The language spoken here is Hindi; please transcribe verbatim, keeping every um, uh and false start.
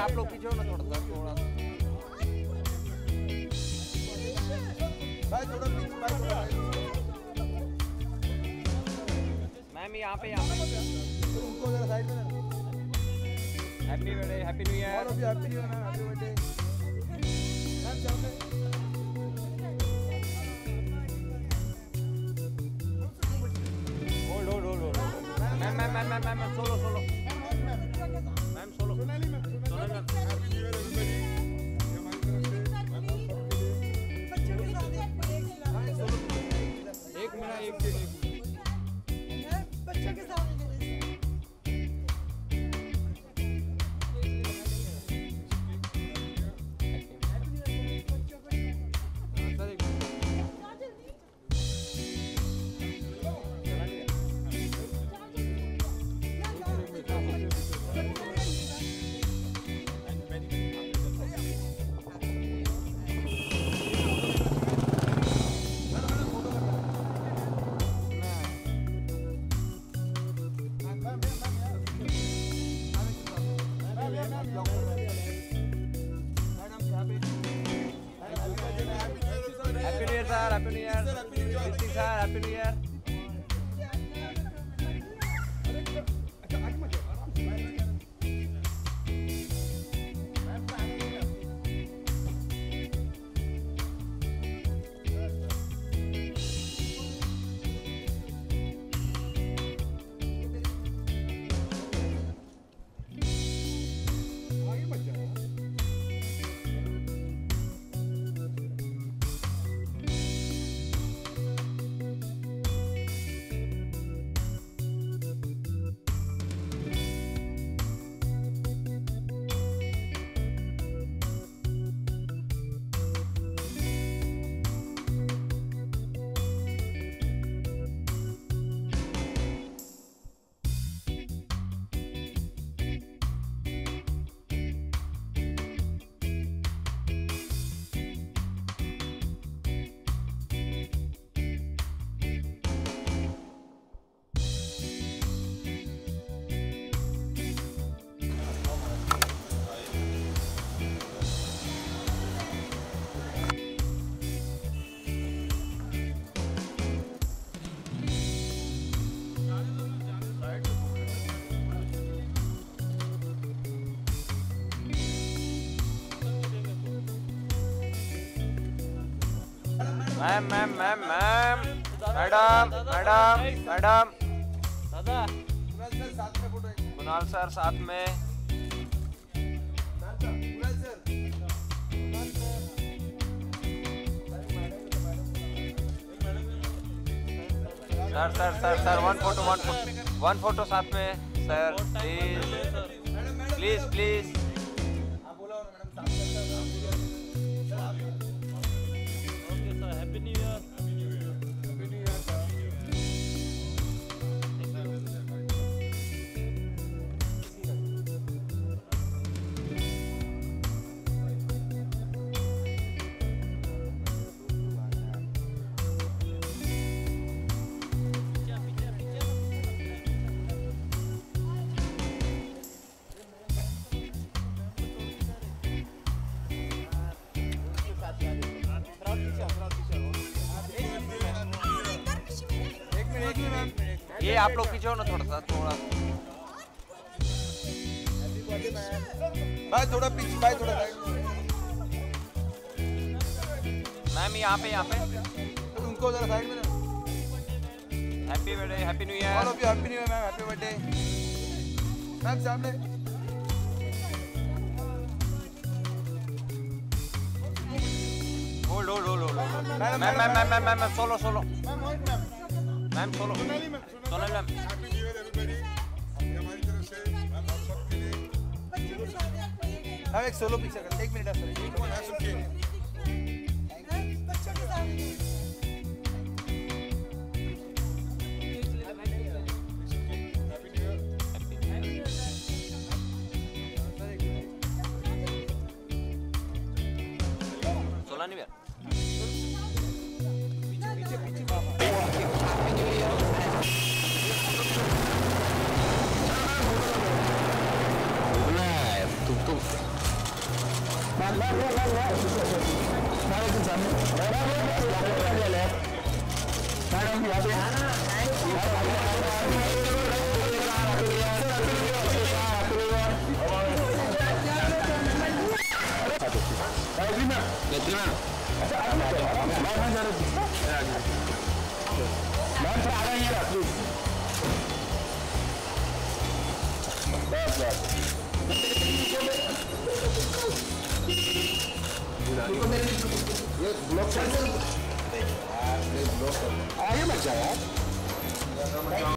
आप लोग पीछे हो ना थोड़ा सा थोड़ा भाई थोड़ा पीछे भाई थोड़ा मैम यहाँ पे यहाँ पे उनको जरा साइड में happy birthday happy new year और भी happy new year ma'am happy birthday ma'am सामने hold hold hold hold ma'am ma'am ma'am ma'am ma'am solo solo ma'am solo Sonali ma'am Sonali ma'am happy new year everybody हमारी तरफ से बच्चों के साथ एक मिनट एक मिनट बच्चों के साथ Happy New Year, sir. Happy New Year. Happy New Year. Sir, Happy New Year. Ma'am ma'am ma'am ma'am madam madam madam दादा कुणाल सर साथ में sir sir sir sir one photo one photo one photo साथ में सर प्लीज प्लीज प्लीज ये आप लोग पीछे हो ना थोड़ा सा थोड़ा भाई थोड़ा पीछे भाई थोड़ा मैम यहाँ पे यहाँ पे उनको जरा साइड में happy birthday happy new year और भी happy new year ma'am happy birthday ma'am सामने hold hold hold hold ma'am ma'am ma'am ma'am ma'am solo solo ma'am solo Sonali ma'am happy new year everybody हमारी तरफ से मैम आप सबके लिए बच्चों के साथ मैम एक सोलो पिक्चर कर एक मिनट सर एक वन है सबके बच्चों के साथ हैप्पी न्यू ईयर सोलह न्यू ईयर पीछे पीछे तुम तुम आगे मत जा यार।